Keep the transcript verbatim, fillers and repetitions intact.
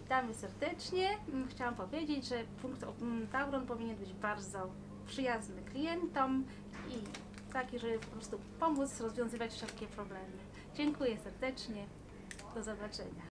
Witamy serdecznie. Chciałam powiedzieć, że punkt Tauron powinien być bardzo przyjazny klientom i taki, żeby po prostu pomóc rozwiązywać wszelkie problemy. Dziękuję serdecznie. Do zobaczenia.